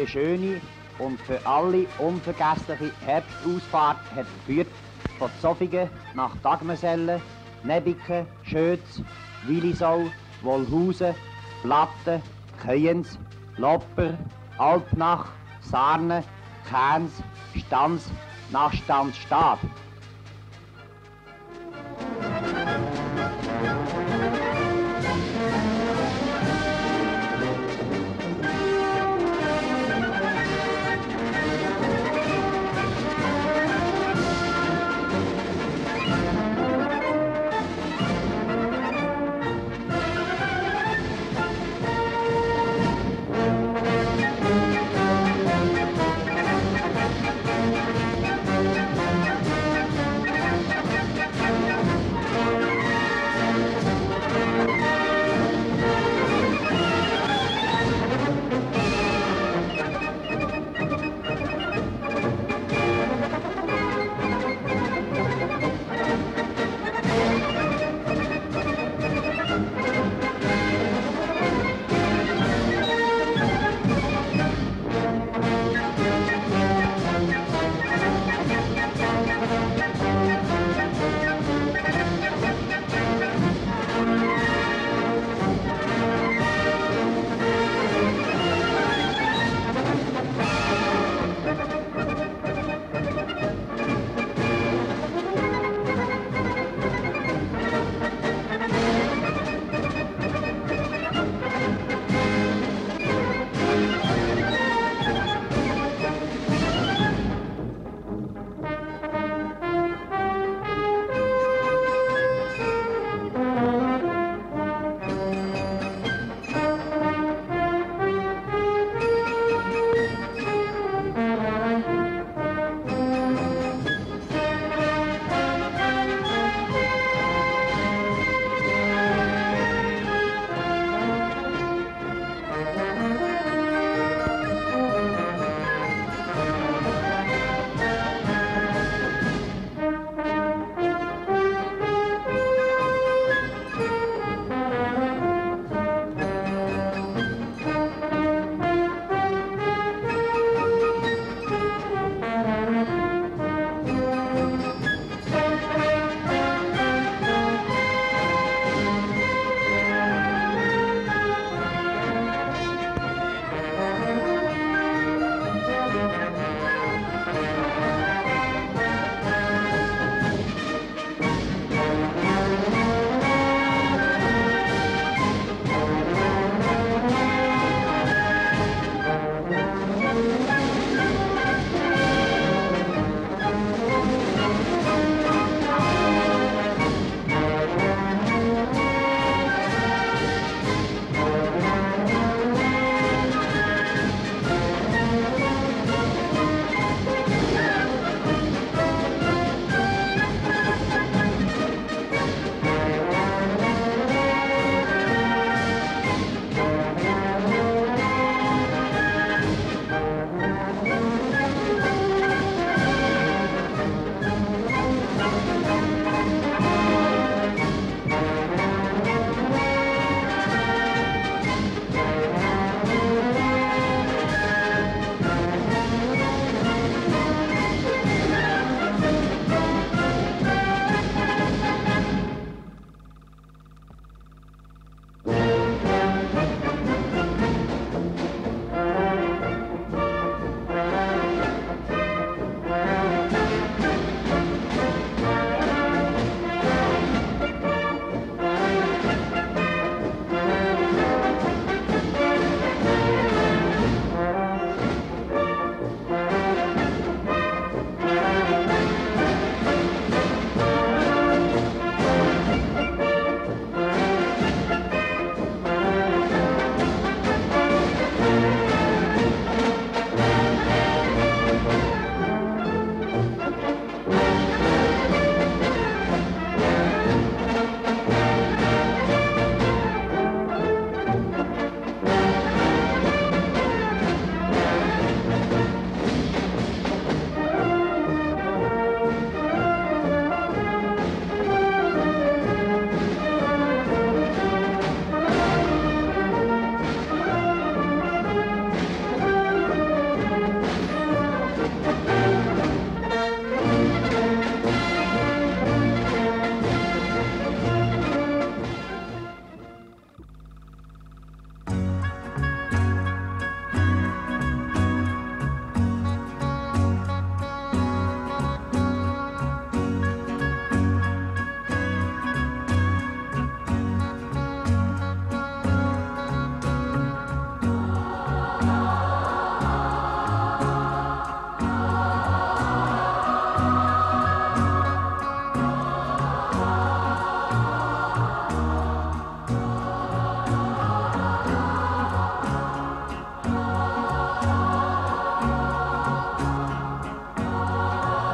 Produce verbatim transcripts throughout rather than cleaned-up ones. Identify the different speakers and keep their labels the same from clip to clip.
Speaker 1: Die schöne und für alle unvergessliche Herbstausfahrt hat geführt von Zofingen nach Dagmersellen, Nebiken, Schötz, Willisau, Wolhausen, Platten, Köjens, Lopper, Alpnach, Sarne, Käns, Stans nach Stanzstadt.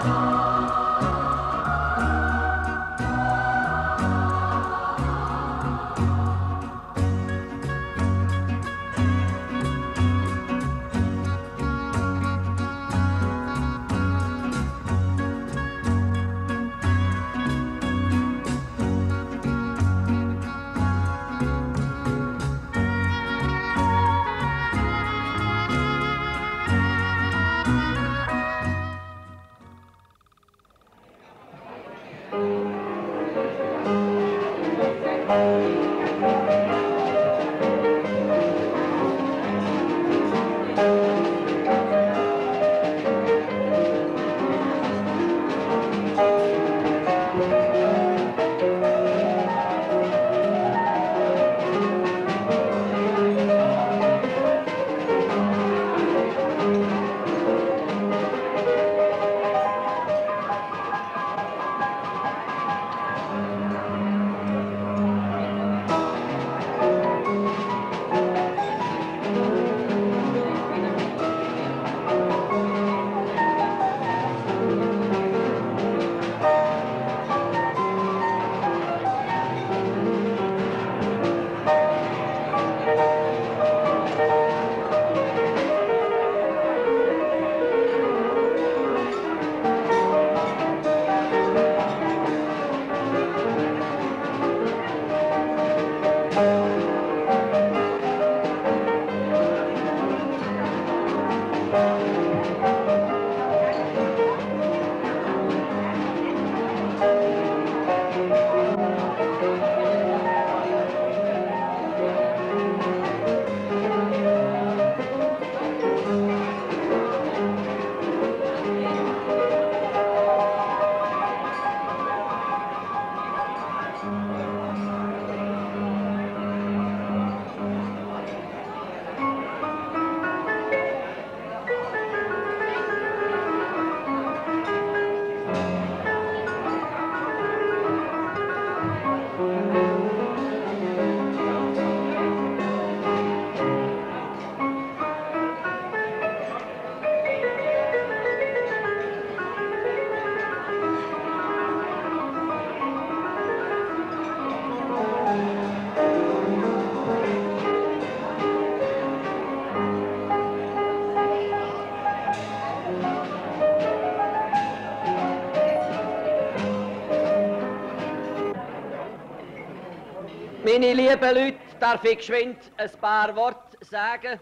Speaker 2: Meine lieben Leute, darf ich geschwind ein paar Worte sagen.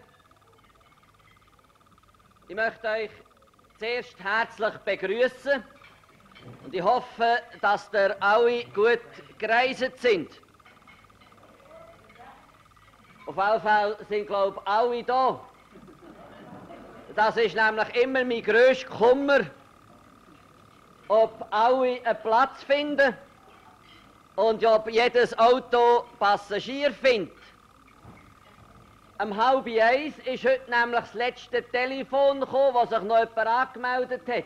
Speaker 2: Ich möchte euch zuerst herzlich begrüßen und ich hoffe, dass ihr alle gut gereist sind. Auf jeden Fall sind, glaube ich, alle da. Das ist nämlich immer mein grösster Kummer, ob alle einen Platz finden und ob jedes Auto Passagier findet. Um halb eins ist heute nämlich das letzte Telefon gekommen, wo sich noch jemand angemeldet hat.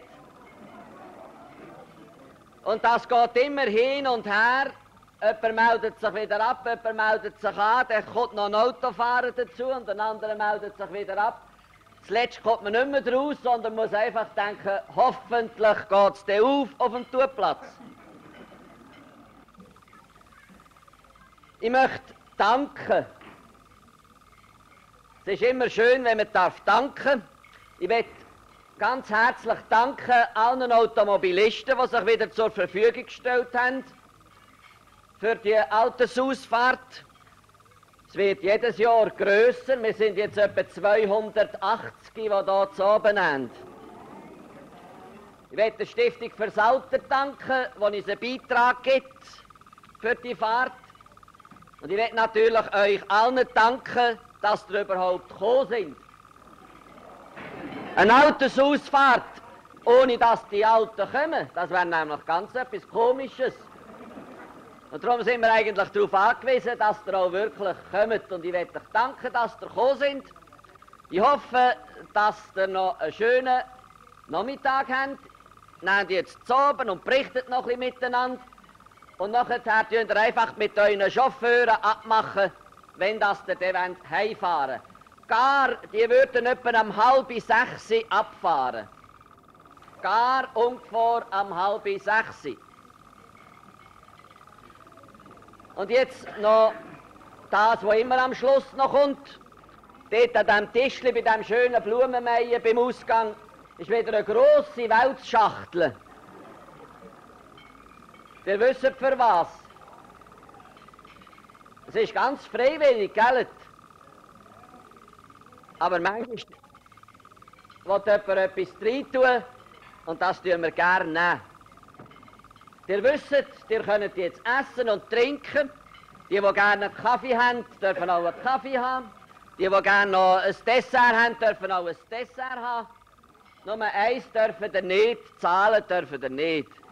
Speaker 2: Und das geht immer hin und her. Jemand meldet sich wieder ab, jemand meldet sich an, dann kommt noch ein Autofahrer dazu und ein anderer meldet sich wieder ab. Zuletzt kommt man nicht mehr raus, sondern muss einfach denken, hoffentlich geht es dann auf auf dem Tourplatz. Ich möchte danken. Es ist immer schön, wenn man darf danken. Ich möchte ganz herzlich danken allen Automobilisten, die sich wieder zur Verfügung gestellt haben für die Altersausfahrt. Es wird jedes Jahr grösser. Wir sind jetzt etwa zweihundertachtzig, die hier zu oben haben. Ich möchte der Stiftung fürs Alter danken, die uns einen Beitrag gibt für die Fahrt. Und ich möchte natürlich euch allen danken, dass ihr überhaupt gekommen sind. Eine Altersausfahrt, ohne dass die Alten kommen, das wäre nämlich ganz etwas Komisches. Und darum sind wir eigentlich darauf angewiesen, dass ihr auch wirklich kommt. Und ich möchte euch danken, dass ihr gekommen sind. Ich hoffe, dass ihr noch einen schönen Nachmittag habt. Nehmt jetzt zu oben und berichtet noch ein bisschen miteinander. Und nachher könnt ihr einfach mit euren Chauffeuren abmachen, wenn das ihr dann heimfahren wollt. Gar, die würden etwa um halb sechs abfahren. gar ungefähr am halb sechs. Und jetzt noch das, was immer am Schluss noch kommt. Dort an diesem Tischli bei diesem schönen Blumenmeier beim Ausgang ist wieder eine grosse Wälzschachtel. Ihr wisst für was. Es ist ganz freiwillig, gell? Aber manchmal will jemand etwas reintun und das tun wir gerne nehmen. Ihr wisst, ihr könnt jetzt essen und trinken. Die, die gerne einen Kaffee haben, dürfen auch einen Kaffee haben. Die, die gerne noch ein Dessert haben, dürfen auch ein Dessert haben. Nur eins dürfen ihr nicht, zahlen dürfen ihr nicht.